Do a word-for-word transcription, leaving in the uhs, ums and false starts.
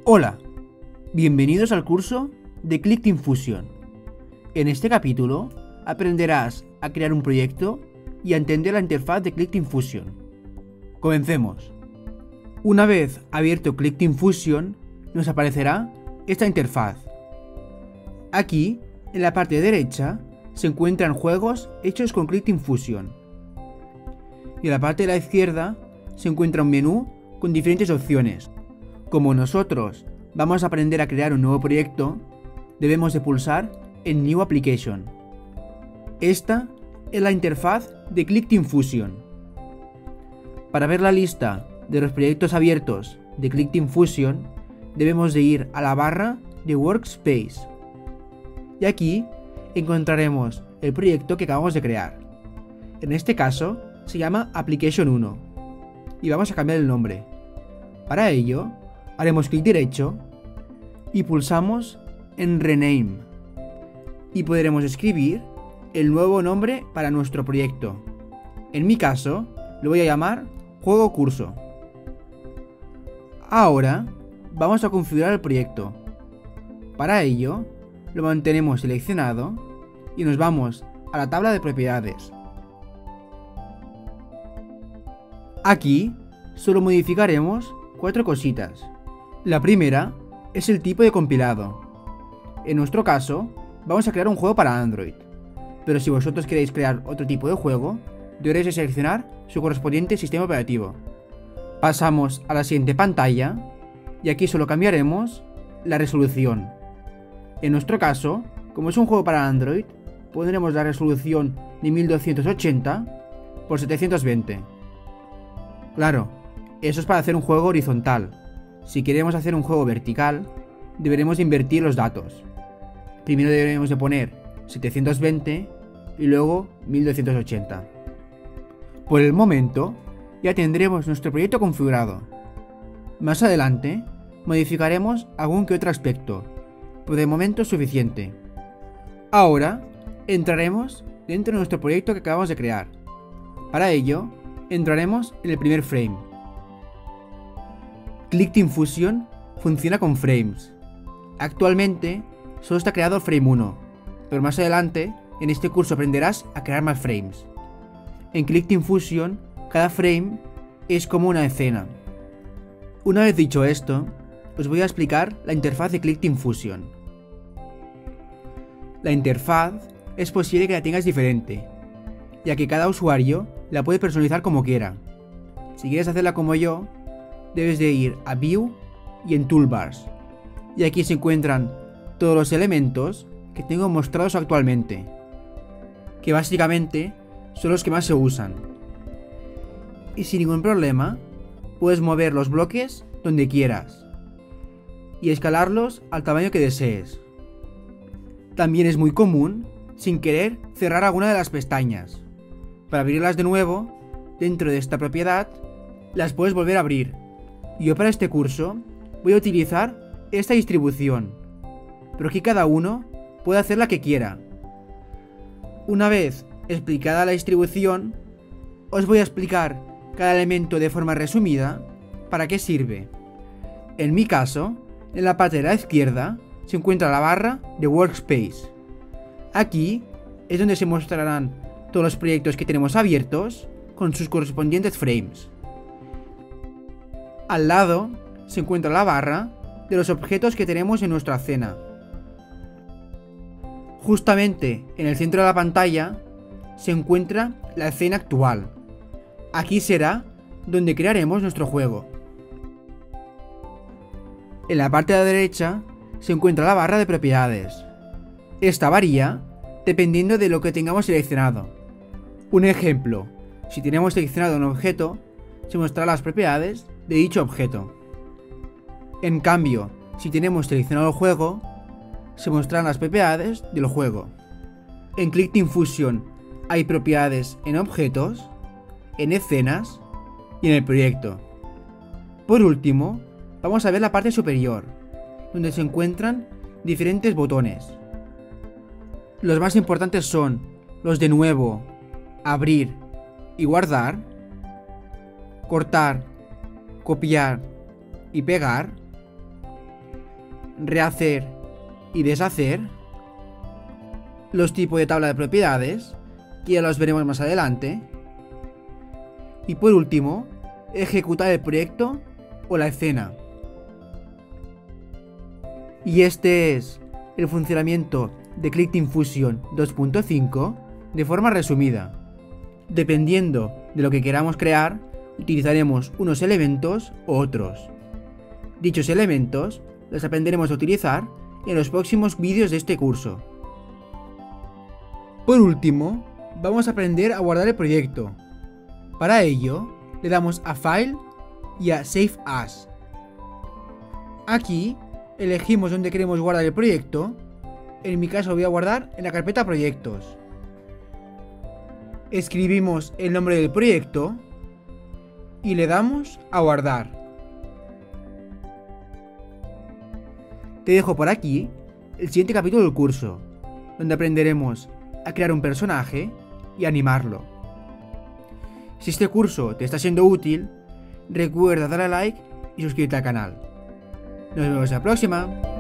Hola, bienvenidos al curso de ClickTeam Fusion. En este capítulo aprenderás a crear un proyecto y a entender la interfaz de ClickTeam Fusion. Comencemos. Una vez abierto ClickTeam Fusion, nos aparecerá esta interfaz. Aquí, en la parte derecha, se encuentran juegos hechos con ClickTeam Fusion. Y en la parte de la izquierda se encuentra un menú con diferentes opciones. Como nosotros vamos a aprender a crear un nuevo proyecto, debemos de pulsar en New Application. Esta es la interfaz de ClickTeam Fusion. Para ver la lista de los proyectos abiertos de ClickTeam Fusion, debemos de ir a la barra de Workspace. Y aquí encontraremos el proyecto que acabamos de crear. En este caso se llama Application uno y vamos a cambiar el nombre. Para ello, haremos clic derecho y pulsamos en Rename y podremos escribir el nuevo nombre para nuestro proyecto. En mi caso, lo voy a llamar Juego Curso. Ahora vamos a configurar el proyecto. Para ello, lo mantenemos seleccionado y nos vamos a la tabla de propiedades. Aquí solo modificaremos cuatro cositas. La primera es el tipo de compilado. En nuestro caso, vamos a crear un juego para Android, pero si vosotros queréis crear otro tipo de juego, deberéis de seleccionar su correspondiente sistema operativo. Pasamos a la siguiente pantalla y aquí solo cambiaremos la resolución. En nuestro caso, como es un juego para Android, pondremos la resolución de mil doscientos ochenta por setecientos veinte. Claro, eso es para hacer un juego horizontal. Si queremos hacer un juego vertical, deberemos invertir los datos. Primero deberemos de poner setecientos veinte y luego mil doscientos ochenta. Por el momento, ya tendremos nuestro proyecto configurado. Más adelante, modificaremos algún que otro aspecto, pero de momento es suficiente. Ahora, entraremos dentro de nuestro proyecto que acabamos de crear. Para ello, entraremos en el primer frame. ClickTeam Fusion funciona con frames. Actualmente solo está creado el frame uno, pero más adelante en este curso aprenderás a crear más frames. En ClickTeam Fusion cada frame es como una escena. Una vez dicho esto, os voy a explicar la interfaz de ClickTeam Fusion. La interfaz es posible que la tengas diferente, ya que cada usuario la puede personalizar como quiera. Si quieres hacerla como yo, debes de ir a View y en Toolbars. Y aquí se encuentran todos los elementos que tengo mostrados actualmente, que básicamente son los que más se usan. Y sin ningún problema, puedes mover los bloques donde quieras y escalarlos al tamaño que desees. También es muy común, sin querer, cerrar alguna de las pestañas. Para abrirlas de nuevo, dentro de esta propiedad, las puedes volver a abrir. Yo para este curso voy a utilizar esta distribución, pero aquí cada uno puede hacer la que quiera. Una vez explicada la distribución, os voy a explicar cada elemento de forma resumida para qué sirve. En mi caso, en la parte de la izquierda se encuentra la barra de Workspace. Aquí es donde se mostrarán todos los proyectos que tenemos abiertos con sus correspondientes frames. Al lado se encuentra la barra de los objetos que tenemos en nuestra escena. Justamente en el centro de la pantalla se encuentra la escena actual. Aquí será donde crearemos nuestro juego. En la parte de la derecha se encuentra la barra de propiedades. Esta varía dependiendo de lo que tengamos seleccionado. Un ejemplo, si tenemos seleccionado un objeto, se mostrarán las propiedades de dicho objeto. En cambio, si tenemos seleccionado el juego, se mostrarán las propiedades del juego. En ClickTeam Fusion hay propiedades en objetos, en escenas y en el proyecto. Por último, vamos a ver la parte superior, donde se encuentran diferentes botones. Los más importantes son los de nuevo, abrir y guardar, cortar, copiar y pegar, rehacer y deshacer, los tipos de tabla de propiedades, que ya los veremos más adelante, y por último, ejecutar el proyecto o la escena. Y este es el funcionamiento de Click Fusion dos punto cinco de forma resumida. Dependiendo de lo que queramos crear, utilizaremos unos elementos u otros. Dichos elementos los aprenderemos a utilizar en los próximos vídeos de este curso. Por último, vamos a aprender a guardar el proyecto. Para ello, le damos a File y a Save As. Aquí elegimos dónde queremos guardar el proyecto. En mi caso lo voy a guardar en la carpeta Proyectos. Escribimos el nombre del proyecto y le damos a guardar. Te dejo por aquí el siguiente capítulo del curso, donde aprenderemos a crear un personaje y animarlo. Si este curso te está siendo útil, recuerda darle a like y suscribirte al canal. Nos vemos la próxima.